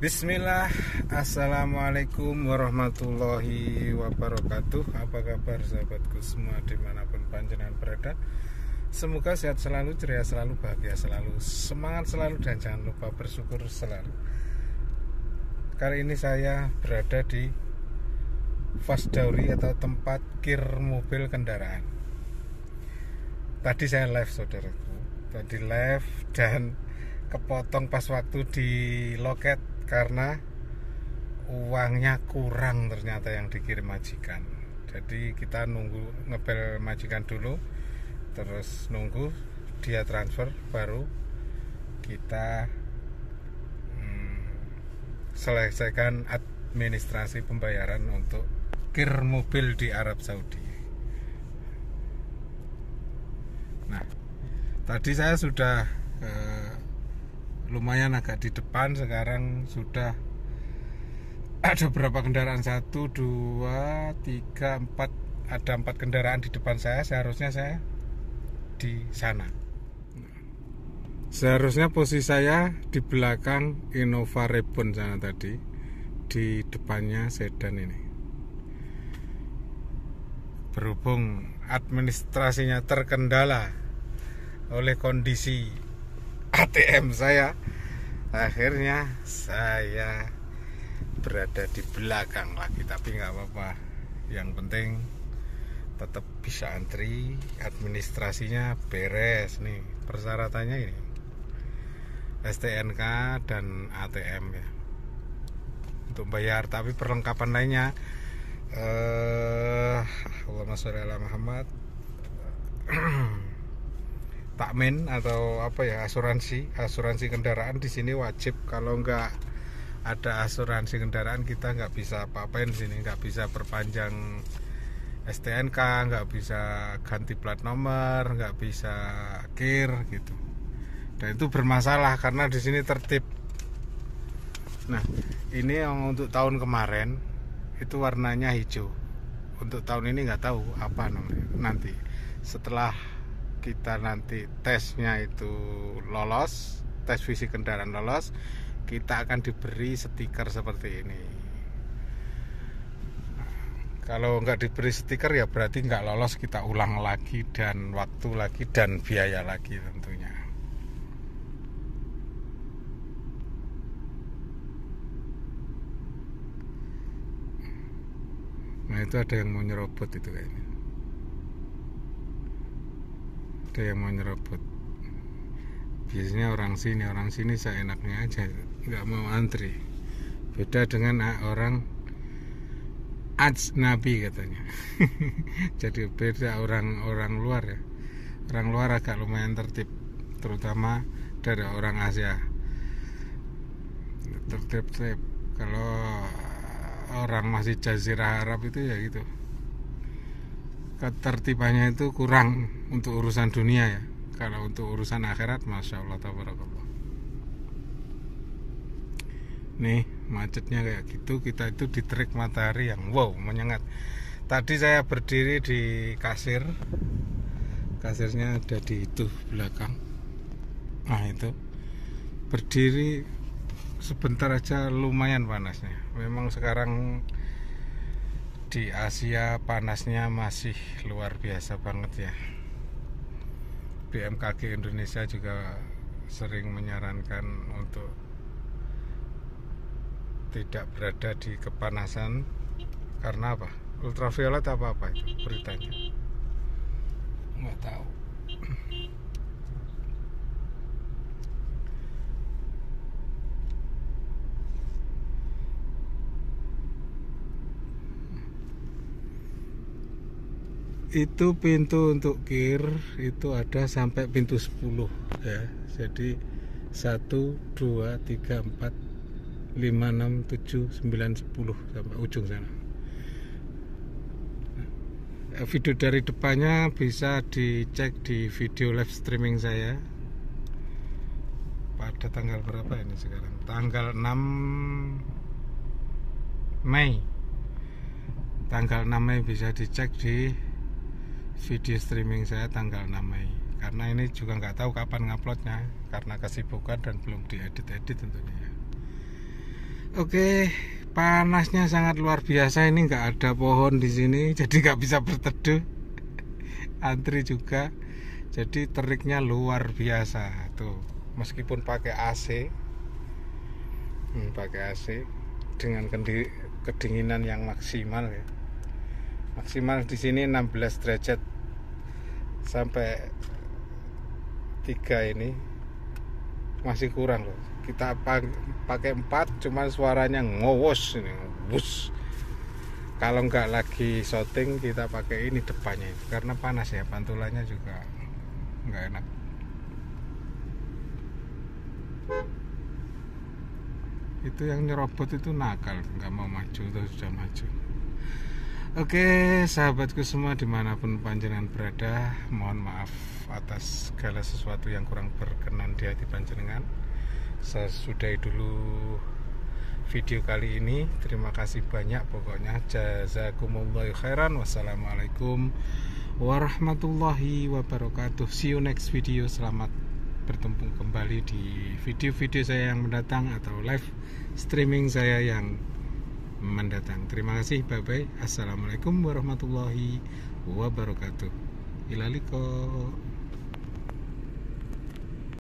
Bismillah, Assalamualaikum warahmatullahi wabarakatuh. Apa kabar sahabatku semua dimanapun panjenengan berada? Semoga sehat selalu, ceria selalu, bahagia selalu, semangat selalu, dan jangan lupa bersyukur selalu. Kali ini saya berada di Fasdauri atau tempat kir mobil kendaraan. Tadi saya live saudaraku, tadi live dan kepotong pas waktu di loket karena uangnya kurang ternyata yang dikirim majikan. Jadi kita nunggu ngebel majikan dulu, terus nunggu dia transfer, baru kita selesaikan administrasi pembayaran untuk kir mobil di Arab Saudi. Nah, tadi saya sudah lumayan agak di depan. Sekarang sudah ada berapa kendaraan, 1, 2, 3, 4, ada 4 kendaraan di depan saya. Seharusnya saya di sana. Seharusnya posisi saya di belakang Innova Reborn sana tadi, di depannya sedan ini. Berhubung administrasinya terkendala oleh kondisi ATM saya, akhirnya saya berada di belakang lagi. Tapi nggak apa-apa, yang penting tetap bisa antri, administrasinya beres. Nih persyaratannya ini STNK dan ATM ya untuk bayar. Tapi perlengkapan lainnya Allahumma sholli ala Muhammad, takmin atau apa ya, asuransi kendaraan di sini wajib. Kalau nggak ada asuransi kendaraan kita nggak bisa apa-apain di sini, nggak bisa perpanjang STNK, nggak bisa ganti plat nomor, nggak bisa kir gitu. Dan itu bermasalah karena di sini tertib. Nah, ini yang untuk tahun kemarin itu warnanya hijau. Untuk tahun ini nggak tahu apa namanya. Nanti setelah kita nanti tesnya itu lolos, tes fisik kendaraan lolos, kita akan diberi stiker seperti ini. Kalau nggak diberi stiker ya berarti nggak lolos, kita ulang lagi dan waktu lagi dan biaya lagi tentunya. Nah itu ada yang mau nyerobot itu kayaknya. Ada yang mau nyerobot. Biasanya orang sini seenaknya aja, nggak mau antri. Beda dengan orang ajnabi katanya. Jadi beda orang luar ya. Orang luar agak lumayan tertib, terutama dari orang Asia. Tertib. Kalau orang masih Jazirah Arab itu ya gitu, ketertibannya itu kurang untuk urusan dunia ya. Kalau untuk urusan akhirat, masya Allah tabarakallah. Nih macetnya kayak gitu, kita itu di terik matahari yang wow menyengat. Tadi saya berdiri di kasirnya ada di itu belakang. Nah itu berdiri sebentar aja lumayan panasnya. Memang sekarang di Asia panasnya masih luar biasa banget ya. BMKG Indonesia juga sering menyarankan untuk tidak berada di kepanasan karena apa? Ultraviolet apa itu beritanya? Nggak tahu. Itu pintu untuk kir itu ada sampai pintu 10 ya. Jadi 1, 2, 3, 4, 5, 6, 7, 9, 10 sampai ujung sana. Video dari depannya bisa dicek di video live streaming saya pada tanggal berapa ini sekarang? Tanggal 6 Mei. Tanggal 6 Mei bisa dicek di video streaming saya tanggal 6 Mei. Karena ini juga nggak tahu kapan nguploadnya karena kesibukan dan belum diedit tentunya. Oke, panasnya sangat luar biasa. Ini nggak ada pohon di sini, jadi nggak bisa berteduh. Antri juga, jadi teriknya luar biasa tuh. Meskipun pakai AC, dengan kedinginan yang maksimal ya. Maksimal di sini 16 derajat sampai 3 ini masih kurang loh. Kita pakai 4 cuman suaranya ngowos ini, bus. Kalau nggak lagi syuting kita pakai ini depannya itu karena panas ya, pantulannya juga nggak enak. Itu yang nyerobot itu nakal, nggak mau maju, terus sudah maju. Oke, sahabatku semua dimanapun panjenengan berada, mohon maaf atas segala sesuatu yang kurang berkenan di hati panjenengan. Saya sudahi dulu video kali ini. Terima kasih banyak pokoknya. Jazakumullahu khairan. Wassalamualaikum warahmatullahi wabarakatuh. See you next video. Selamat bertemu kembali di video-video saya yang mendatang atau live streaming saya yang mendatang. Terima kasih. Bye bye. Assalamualaikum warahmatullahi wabarakatuh. Ilaliko.